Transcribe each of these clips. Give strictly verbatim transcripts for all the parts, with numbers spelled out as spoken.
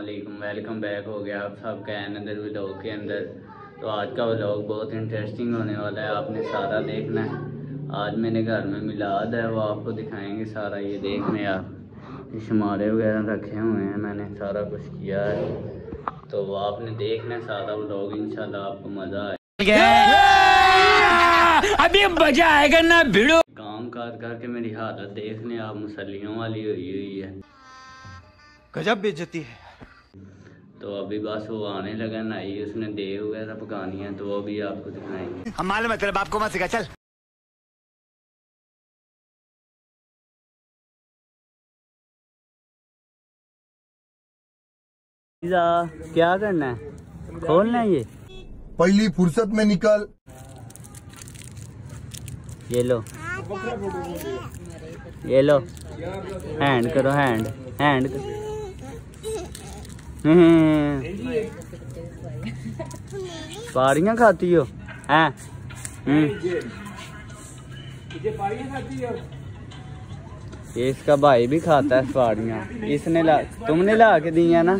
वालेकुम, welcome back हो गया आप सबका अनदर व्लॉग के अंदर। तो आज का व्लॉग बहुत इंटरेस्टिंग होने वाला है, आपने सारा देखना है। आज मेरे घर में मिलाद है, वो आपको दिखाएंगे सारा। ये देखने आप शुमारे वगैरह रखे हुए हैं, मैंने सारा कुछ किया है, तो वो आपने देखना है सारा व्लॉग। इंशाल्लाह आपको मज़ा आएगा, अभी मजा आएगा ना भिड़ो। काम काज करके मेरी हालत देख लें आप, मुसल्लियों वाली हुई हुई है, गजब बेइज्जती है। तो अभी बस वो आने लगा नाई, उसने देव वगैरह पकानी है, तो वो भी आपको दिखाएंगे। हम मालूम है तेरे बाप को मत सिखा, चल। क्या करना है, खोलना है ये पहली फुर्सत में निकल। ये लो, ये लो, हैंड करो, हैंड हैंड पारियां खाती हो हैं? ये इसका भाई भी खाता है पारियां, इसने ला तुमने ला के दी है ना।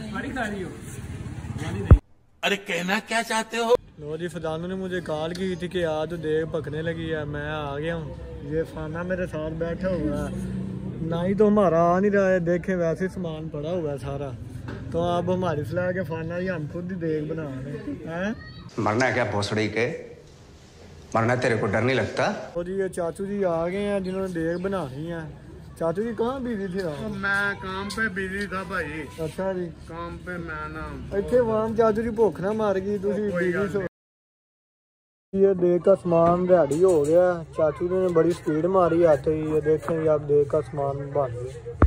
अरे कहना क्या चाहते हो? लो जी, फदानू ने मुझे कॉल की थी कि आज देख पकने लगी है, मैं आ गया हूँ। ये फाना मेरे साथ बैठा हुआ है, ना ही तो हमारा आ नहीं रहा है, देखे वैसे सामान पड़ा हुआ है सारा। तो अब हमारी सलाह के फाना ही हम खुद ही देख बना रहे हैं। मरना है क्या भोसड़ी के? मरना तेरे को डर नहीं लगता? तो जी ये चाचू जी आ गए हैं जिन्होंने देख बना रही है। चाचू जी कहाँ बिजी थे आप? मैं काम पे बिजी था भाई। अच्छा जी, काम पे मैं ना ਇੱਥੇ ਵਾਮ ਚਾਚੂ ਜੀ ਭੁੱਖ ਨਾ ਮਾਰ ਗਈ, ਤੁਸੀਂ ਬਿਜੀ ਸੋ। ये देख का सामान रेडी हो गया, चाचू ने बड़ी स्पीड मारी आते ही। ये देखें, आप देख का सामान बन गया।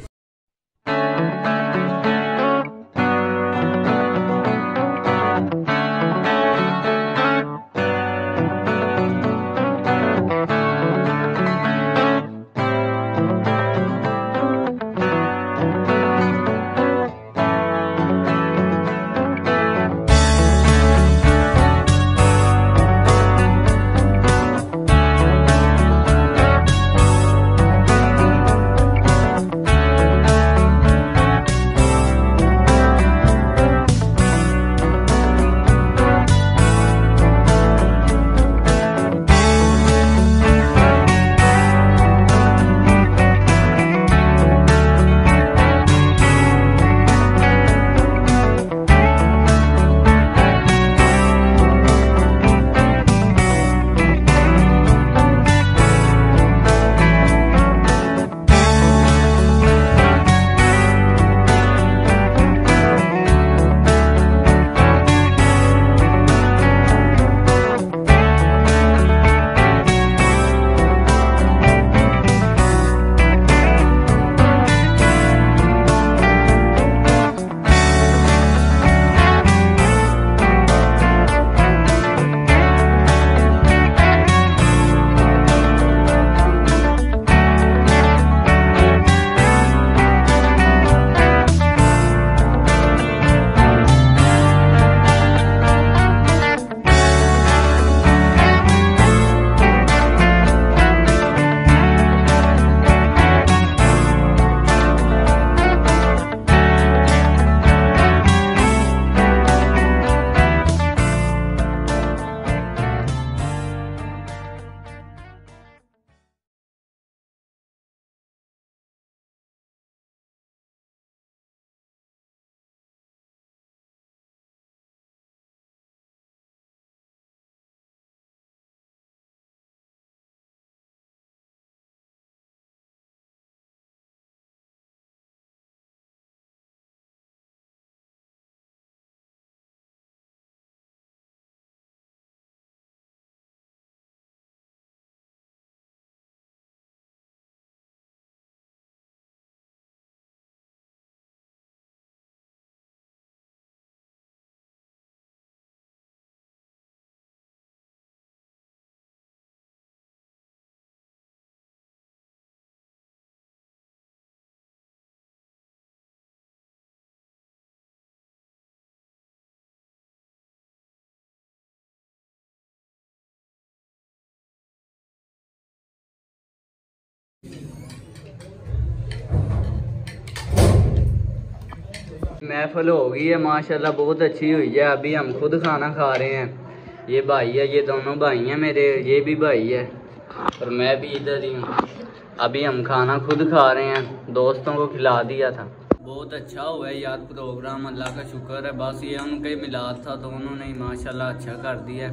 महफिल हो गई है माशाल्लाह, बहुत अच्छी हुई है। अभी हम खुद खाना खा रहे हैं। ये भाई है, ये दोनों भाई हैं मेरे, ये भी भाई है और मैं भी इधर ही हूँ। अभी हम खाना खुद खा रहे हैं, दोस्तों को खिला दिया था। बहुत अच्छा हुआ है यार प्रोग्राम, अल्लाह का शुक्र है। बस ये उनका ही मिलाद था तो उन्होंने ही माशाल्लाह अच्छा कर दिया।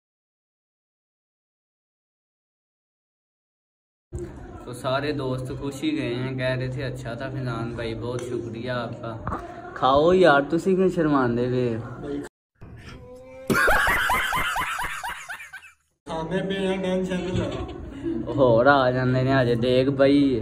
तो सारे दोस्त खुश ही गए हैं, कह रहे थे अच्छा था फिजान भाई, बहुत शुक्रिया आपका। खाओ यार, तुसी क्यों शर्मांदे वे? खाने पे टेंशन नहीं होर आ जाते ने अजे देख भाई।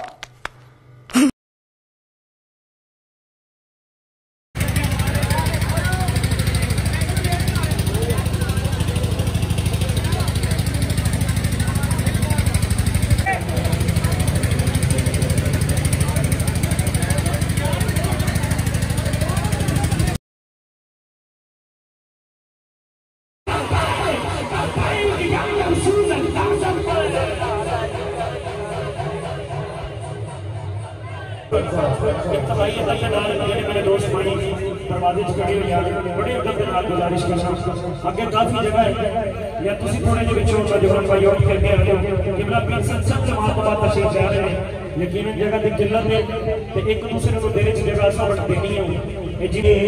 मेरे दोस्त भाई दरवाजे च खड़े हुए हैं, बड़े अदब नाल गुजारिश करना अगे काफी जगह है या तुसी थोड़े जे विचों नौजवान भाई उठ करके आ जाओ। किबला पीर संसद जमात तो बात तशरीफ जा रहे हैं, यकीनन जगह दी किल्लत है ते एक दूसरे को देने च जगह असा वट देनी है। ए जिने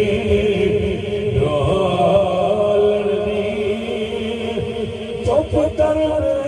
चुप कर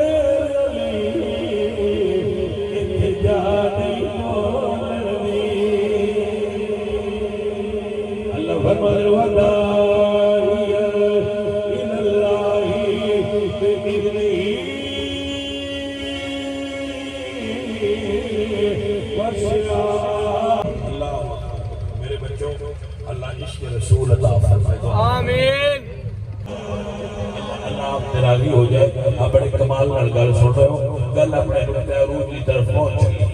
मेरे बच्चों अल्लाह इश्क रसूल अता फरमाए। आमीन। अल्लाह आप राजी हो जाए। आप बड़े कमाल नाल गल सुन रहे हो, गल अपने नुक्ते अरूज की तरफ पहुंच चली।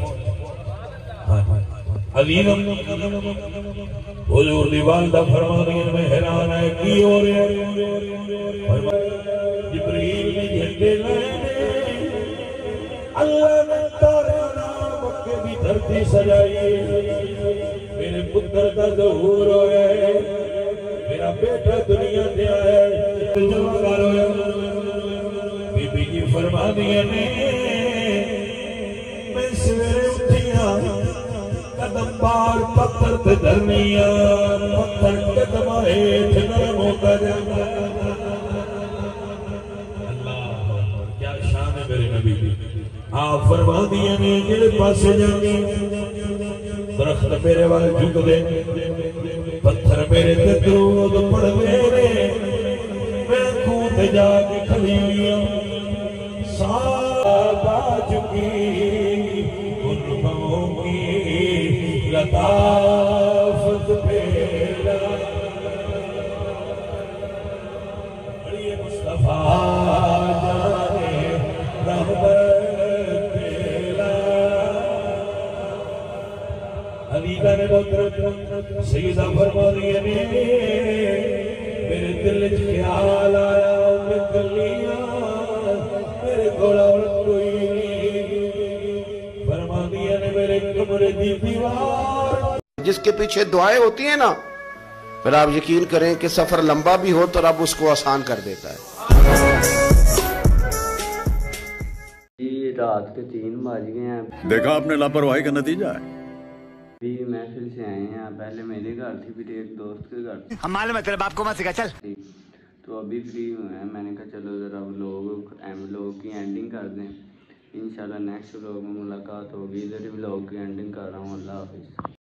अजीम हुजूर दी वालिदा फरमानी में हैरान है की हो रे। जिब्रील ने झंडे लाए, अल्लाह ने तारे नाम के भी धरती सजाई। मेरे पुत्र का ज़हूर होया है, मेरा बेटा दुनिया से आया है, जवान होया। बीबी जी फरमानी ने मैं सवेरे उठिया कदम बार पत्थर ते धरनिया, पत्थर कदम हेठ नरम होता जाता। अल्लाह क्या शान है मेरे नबी की। आप फरमा दिए ने जेड़े पासे जाने दरख्त मेरे वाले झुक दे, पत्थर मेरे ते दरूद पढ़वे ने, मैं खूद जाके खड़ी हुई हूं। साबा चुकी गुलमों की लताफत फेरा, अरे मुस्तफा जाने रहमत अलीदा ने बहुत सईदा फरमा दिए ने। मेरे दिल च ख्याल आया मैं गलियां मेरे कोल कोई नहीं। फरमा दिए ने मेरे कमरे दी दीवार। जिसके पीछे दुआएं होती हैं ना, फिर आप यकीन करें कि सफर लंबा भी हो तो रब उसको आसान कर देता है। जी रात के तीन बज गए हैं। देखा आपने लापरवाही का नतीजा है। अभी महफिल से आए हैं, पहले मेरे घर थी फिर एक दोस्त के घर थी। हम मालूम है तेरे बाप को मत सिखा, चल। तो अभी फ्री हुए हैं, मैंने कहा चलो ज़रा व्लॉग व्लॉग की एंडिंग कर दें। इंशाल्लाह नेक्स्ट व्लॉग में मुलाकात होगी। इधर ही व्लॉग की एंडिंग कर रहा हूँ। अल्लाह हाफिज़।